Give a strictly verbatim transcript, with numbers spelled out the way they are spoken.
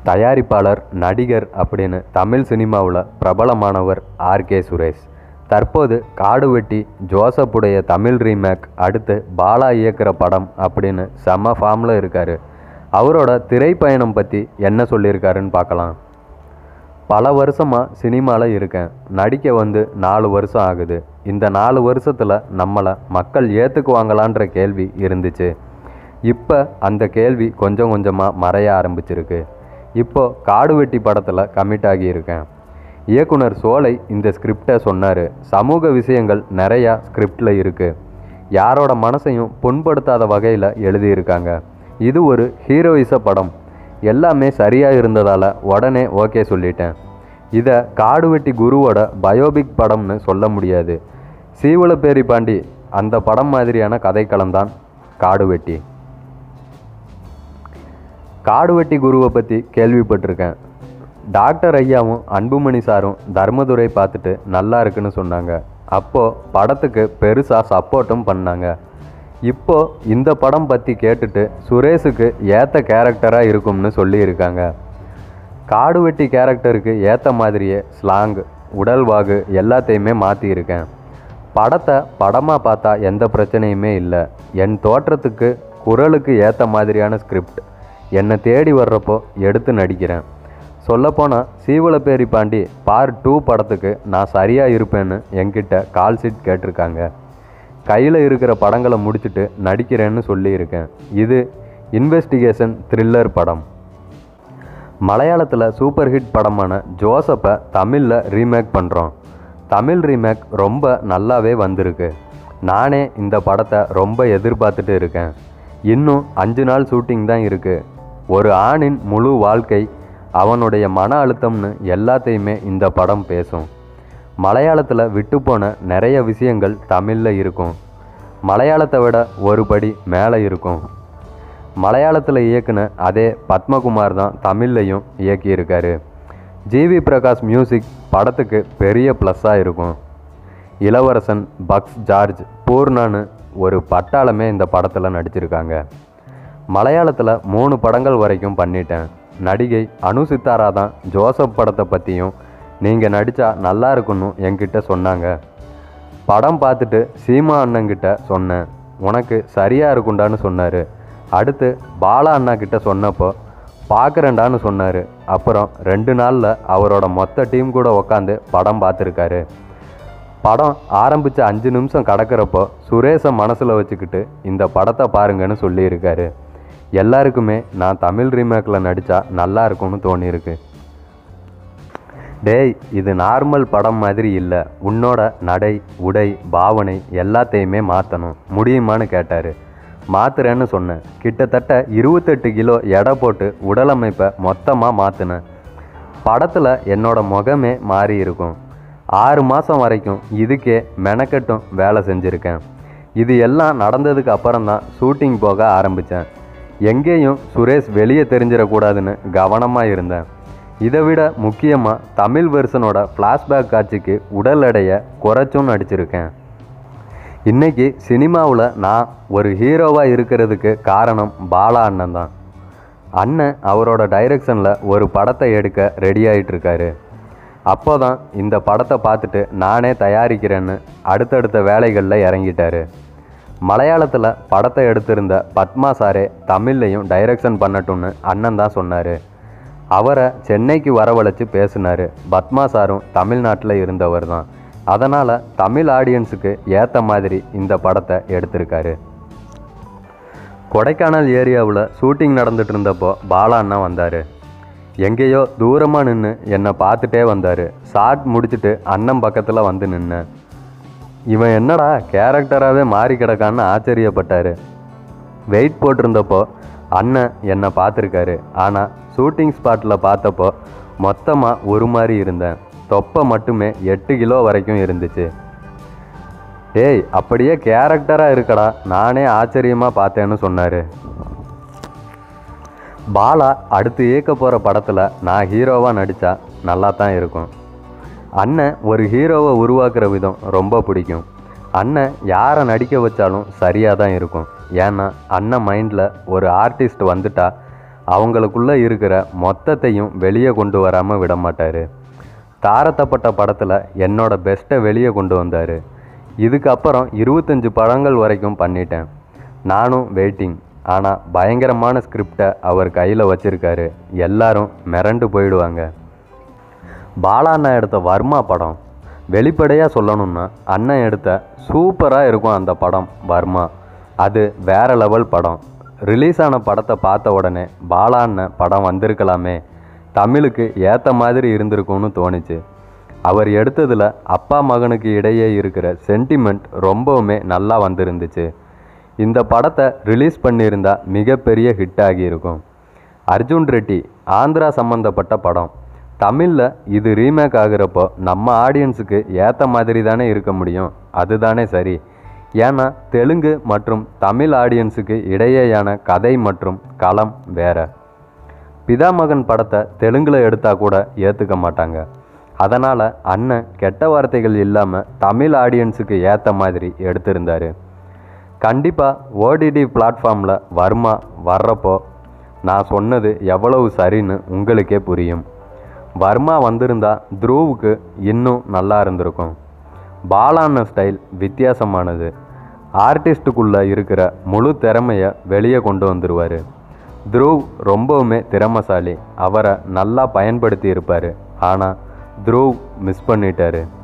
தயாரிப்பாளர், நடிகர் அப்படின்னு தமிழ் சினிமாவில் பிரபலமானவர் ஆர்கே சுரேஷ். தற்போது காடுவெட்டி, ஜோசப்புடைய தமிழ் ரீமேக், அடுத்து பாலா இயக்குற படம் அப்படின்னு செம்ம ஃபார்மில் இருக்கார். அவரோட திரைப்பயணம் பற்றி என்ன சொல்லியிருக்காருன்னு பார்க்கலாம். பல வருஷமாக சினிமாவில் இருக்கேன். நடிக்க வந்து நாலு வருஷம் ஆகுது. இந்த நாலு வருஷத்தில் நம்மளை மக்கள் ஏற்றுக்குவாங்களான்ற கேள்வி இருந்துச்சு. இப்போ அந்த கேள்வி கொஞ்சம் கொஞ்சமாக மறைய ஆரம்பிச்சிருக்கு. இப்போ காடுவெட்டி படத்தில் கமிட் ஆகியிருக்கேன். இயக்குனர் சோலை இந்த ஸ்கிரிப்டை சொன்னார். சமூக விஷயங்கள் நிறையா ஸ்கிரிப்டில் இருக்குது. யாரோட மனசையும் புண்படுத்தாத வகையில் எழுதியிருக்காங்க. இது ஒரு ஹீரோயிச படம். எல்லாமே சரியாக இருந்ததால் உடனே ஓகே சொல்லிட்டேன். இதை காடுவெட்டி குருவோட பயோபிக் படம்னு சொல்ல முடியாது. சீவலப்பேரி பாண்டி அந்த படம் மாதிரியான கதைக்களம்தான் காடுவெட்டி. காடுவெட்டி குருவை பற்றி கேள்விப்பட்டிருக்கேன். டாக்டர் ஐயாவும் அன்புமணி சாரும் தர்மதுரை பார்த்துட்டு நல்லா இருக்குன்னு சொன்னாங்க. அப்போது படத்துக்கு பெருசாக சப்போர்ட்டும் பண்ணாங்க. இப்போது இந்த படம் பற்றி கேட்டுட்டு சுரேஷுக்கு ஏற்ற கேரக்டராக இருக்கும்னு சொல்லியிருக்காங்க. காடுவெட்டி கேரக்டருக்கு ஏற்ற மாதிரியே ஸ்லாங், உடல்வாகு எல்லாத்தையுமே மாற்றியிருக்கேன். படத்தை படமாக பார்த்தா எந்த பிரச்சனையுமே இல்லை. என் தோற்றத்துக்கு, குரலுக்கு ஏற்ற மாதிரியான ஸ்கிரிப்ட் என்னை தேடி வர்றப்போ எடுத்து நடிக்கிறேன். சொல்லப்போனால் சீவலப்பேரி பாண்டி பார்ட் டூ படத்துக்கு நான் சரியாக இருப்பேன்னு என்கிட்ட கால் ஷீட் கேட்டிருக்காங்க. கையில் இருக்கிற படங்களை முடிச்சுட்டு நடிக்கிறேன்னு சொல்லியிருக்கேன். இது இன்வெஸ்டிகேஷன் த்ரில்லர் படம். மலையாளத்தில் சூப்பர் ஹிட் படமான ஜோசப்பை தமிழில் ரீமேக் பண்ணுறோம். தமிழ் ரீமேக் ரொம்ப நல்லாவே வந்திருக்கு. நானே இந்த படத்தை ரொம்ப எதிர்பார்த்துட்டு இருக்கேன். இன்னும் அஞ்சு நாள் ஷூட்டிங் தான் இருக்குது. ஒரு ஆணின் முழு வாழ்க்கை, அவனுடைய மன அழுத்தம்னு எல்லாத்தையுமே இந்த படம் பேசும். மலையாளத்தில் விட்டுப்போன நிறைய விஷயங்கள் தமிழில் இருக்கும். மலையாளத்தை விட ஒரு படி மேலே இருக்கும். மலையாளத்தில் இயக்குன அதே பத்மகுமார் தான் தமிழ்லையும் இயக்கியிருக்காரு. ஜிவி பிரகாஷ் மியூசிக் படத்துக்கு பெரிய ப்ளஸ்ஸாக இருக்கும். இளவரசன், பக்ஸ் ஜார்ஜ், பூர்ணான்னு ஒரு பட்டாளமே இந்த படத்தில் நடிச்சிருக்காங்க. மலையாளத்தில் மூணு படங்கள் வரைக்கும் பண்ணிட்டேன். நடிகை அனு சித்தாரா தான் ஜோசப் படத்தை பற்றியும் நீங்கள் நடித்தா நல்லா இருக்குன்னு என்கிட்ட சொன்னாங்க. படம் பார்த்துட்டு சீமா அண்ணங்கிட்ட சொன்னேன், உனக்கு சரியாக இருக்குண்டான்னு சொன்னார். அடுத்து பாலா அண்ணா கிட்ட சொன்னப்போ பார்க்குறேன்டான்னு சொன்னார். அப்புறம் ரெண்டு நாளில் அவரோட மொத்த டீம் கூட உக்காந்து படம் பார்த்துருக்காரு. படம் ஆரம்பித்த அஞ்சு நிமிஷம் கடக்கிறப்போ சுரேஷை மனசில் வச்சுக்கிட்டு இந்த படத்தை பாருங்கன்னு சொல்லியிருக்காரு. எல்லாருக்குமே நான் தமிழ் ரீமேக்கில் நடித்தா நல்லா இருக்கும்னு தோணியிருக்கு. டேய், இது நார்மல் படம் மாதிரி இல்லை. உன்னோட நடை, உடை, பாவனை எல்லாத்தையுமே மாற்றணும், முடியுமான்னு கேட்டார். மாற்றுறேன்னு சொன்னேன். கிட்டத்தட்ட இருபத்தெட்டு கிலோ எடை போட்டு உடலமைப்பை மொத்தமாக மாற்றினேன். படத்தில் என்னோட முகமே மாறி இருக்கும். ஆறு மாதம் வரைக்கும் இதுக்கே மெனக்கட்டும் வேலை செஞ்சுருக்கேன். இது எல்லாம் நடந்ததுக்கு அப்புறம்தான் ஷூட்டிங் போக ஆரம்பித்தேன். எங்கேயும் சுரேஷ் வெளியே தெரிஞ்சிடக்கூடாதுன்னு கவனமாக இருந்தேன். இதை விட முக்கியமாக தமிழ் வெர்ஷனோட ஃப்ளாஷ்பேக் காட்சிக்கு உடல் எடையை குறைச்சும் நடிச்சிருக்கேன். இன்றைக்கி சினிமாவில் நான் ஒரு ஹீரோவாக இருக்கிறதுக்கு காரணம் பாலா அண்ணன் தான். அண்ணன் அவரோட டைரக்ஷனில் ஒரு படத்தை எடுக்க ரெடி ஆகிட்டுருக்காரு. அப்போ தான் இந்த படத்தை பார்த்துட்டு நானே தயாரிக்கிறேன்னு அடுத்தடுத்த வேலைகளில் இறங்கிட்டார். மலையாளத்தில் படத்தை எடுத்திருந்த பத்மா சாரே தமிழ்லையும் டைரக்ஷன் பண்ணட்டும்னு அண்ணன் தான் சொன்னார். அவரை சென்னைக்கு வரவழைச்சி பேசினார். பத்மா சாரும் தமிழ்நாட்டில் இருந்தவர் தான். அதனால் தமிழ் ஆடியன்ஸுக்கு ஏற்ற மாதிரி இந்த படத்தை எடுத்திருக்காரு. கொடைக்கானல் ஏரியாவில் ஷூட்டிங் நடந்துட்டு இருந்தப்போ பாலா அண்ணா வந்தார். எங்கேயோ தூரமாக நின்று என்னை பார்த்துட்டே வந்தார். ஷாட் முடிச்சுட்டு அண்ணன் பக்கத்தில் வந்து நின்னேன். இவன் என்னடா கேரக்டராகவே மாறி கிடக்கான்னு ஆச்சரியப்பட்டார். வெயிட் போட்டிருந்தப்போ அண்ணன் என்னை பார்த்துருக்காரு. ஆனால் ஷூட்டிங் ஸ்பாட்டில் பார்த்தப்போ மொத்தமாக ஒரு மாதிரி இருந்தேன். தொப்பை மட்டுமே எட்டு கிலோ வரைக்கும் இருந்துச்சு. டேய், அப்படியே கேரக்டராக இருக்கடா, நானே ஆச்சரியமாக பார்த்தேன்னு சொன்னார். பாலா அடுத்து இயக்க போகிற படத்தில் நான் ஹீரோவாக நடித்தா நல்லா தான் இருக்கும். அண்ணன் ஒரு ஹீரோவை உருவாக்குற விதம் ரொம்ப பிடிக்கும். அண்ணன் யாரை நடிக்க வச்சாலும் சரியாக தான் இருக்கும். ஏன்னா அண்ணன் மைண்டில் ஒரு ஆர்டிஸ்ட் வந்துட்டா அவங்களுக்குள்ளே இருக்கிற மொத்தத்தையும் வெளியே கொண்டு வராமல் விட மாட்டார். தாரத்தப்பட்ட படத்தில் என்னோட பெஸ்ட்டை வெளியே கொண்டு வந்தார். இதுக்கப்புறம் இருபத்தஞ்சி படங்கள் வரைக்கும் பண்ணிட்டேன். நானும் வெயிட்டிங். ஆனால் பயங்கரமான ஸ்கிரிப்டை அவர் கையில் வச்சுருக்காரு. எல்லாரும் மிரண்டு போயிடுவாங்க. பாலாண்ணா எடுத்த வர்மா படம் வெளிப்படையாக சொல்லணுன்னா அண்ணன் எடுத்த சூப்பராக இருக்கும் அந்த படம் வர்மா. அது வேறு லெவல் படம். ரிலீஸ் ஆன படத்தை பார்த்த உடனே பாலாண்ணன் படம் வந்திருக்கலாமே, தமிழுக்கு ஏற்ற மாதிரி இருந்திருக்கும்னு தோணுச்சு. அவர் எடுத்ததில் அப்பா மகனுக்கு இடையே இருக்கிற சென்டிமெண்ட் ரொம்பவுமே நல்லா வந்திருந்துச்சு. இந்த படத்தை ரிலீஸ் பண்ணியிருந்தால் மிகப்பெரிய ஹிட் ஆகியிருக்கும். அர்ஜுன் ரெட்டி ஆந்திரா சம்மந்தப்பட்ட படம். தமிழில் இது ரீமேக் ஆகிறப்போ நம்ம ஆடியன்ஸுக்கு ஏற்ற மாதிரி தானே இருக்க முடியும். அதுதானே சரி. ஏன்னா தெலுங்கு மற்றும் தமிழ் ஆடியன்ஸுக்கு இடையேயான கதை மற்றும் களம் வேற. பிதாமகன் படத்தை தெலுங்கில் எடுத்தால் கூட ஏற்றுக்க மாட்டாங்க. அதனால் அண்ணன் கெட்ட வார்த்தைகள் இல்லாமல் தமிழ் ஆடியன்ஸுக்கு ஏற்ற மாதிரி எடுத்திருந்தார். கண்டிப்பாக ஓடிடி பிளாட்ஃபார்மில் வர்மா வர்றப்போ நான் சொன்னது எவ்வளவு சரின்னு உங்களுக்கே புரியும். வர்மா வந்திருந்தால் த்ருவுக்கு இன்னும் நல்லா இருந்திருக்கும். பாலாண்ண ஸ்டைல் வித்தியாசமானது. ஆர்டிஸ்ட்டுக்குள்ளே இருக்கிற முழு திறமையை வெளியே கொண்டு வந்துடுவார். த்ருவ் ரொம்பவுமே திறமைசாலி. அவரை நல்லா பயன்படுத்தி இருப்பார். ஆனால் த்ருவ் மிஸ் பண்ணிட்டார்.